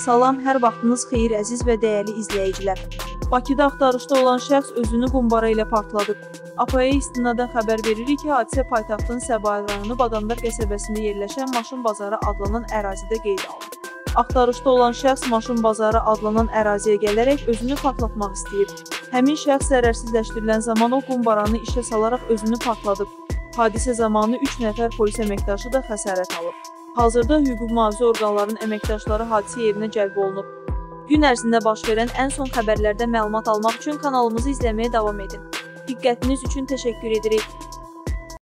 Salam, hər vaxtınız xeyir əziz və dəyərli izləyicilər. Bakıda axtarışda olan şəxs özünü qumbara ilə partladıb. APAya istinadən xəbər veririk ki, hadisə paytaxtın Səbail rayonu Badamdar qəsəbəsində yerləşən Maşın Bazarı adlanan ərazidə qeydə alınıb. Axtarışda olan şəxs Maşın Bazarı adlanan əraziyə gələrək özünü partlatmaq istəyib. Həmin şəxs zərərsizləşdirilən zaman o qumbaranı işə salaraq özünü partladıb. Hadisə zamanı 3 nəfər polis əməkdaşı da xəsarət alıb. Hazırda hüquq mühafizə orqanlarının əməkdaşları hadisə yerinə cəlb olunub. Gün ərzində baş verən ən son xəbərlərdən məlumat almaq üçün kanalımızı izləməyə davam edin. Diqqətiniz üçün təşəkkür edirik.